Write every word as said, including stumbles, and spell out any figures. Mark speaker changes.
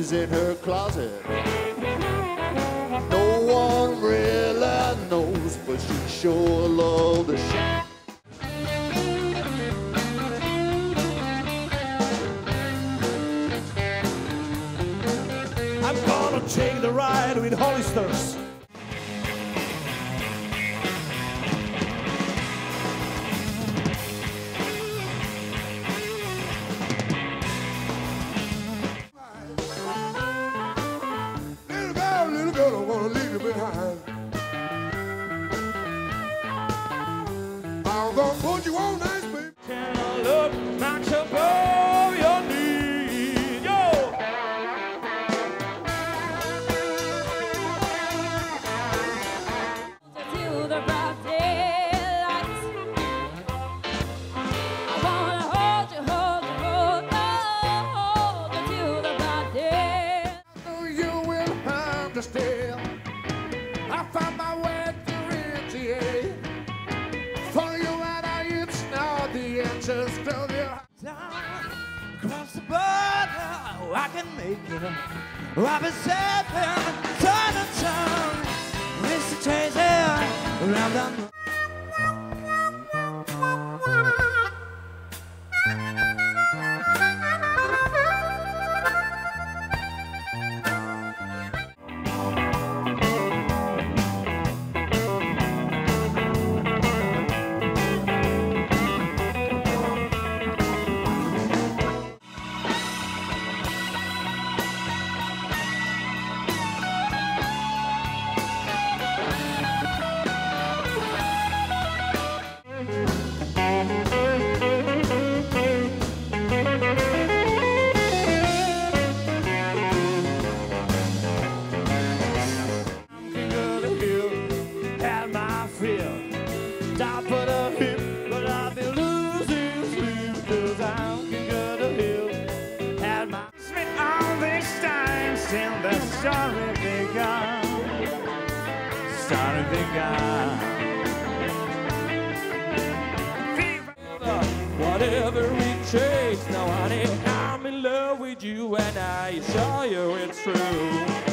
Speaker 1: keys in her closet. No one really knows, but she sure loved the shit.
Speaker 2: I'm gonna take the ride with Hollisters.
Speaker 3: Little girl, little girl, I wanna leave you behind. I'm gonna put you on nice, baby.
Speaker 2: Can I look not above your knee? Yo!
Speaker 4: Till the broad daylight, I wanna hold you, hold you, hold you, hold you till the broad day.
Speaker 3: So you will understand. I found my way to Riga. For you and I, it's not the answers to the
Speaker 2: Across the border, I can make it. I've been stepping, turn and turn, it's the chasing around the top of the hill, but I've been losing sleep, cause I'm king of the hill. Had my spent all this time, still the story begun. Story begun. Whatever it takes, now honey, I'm in love with you, and I assure you it's true.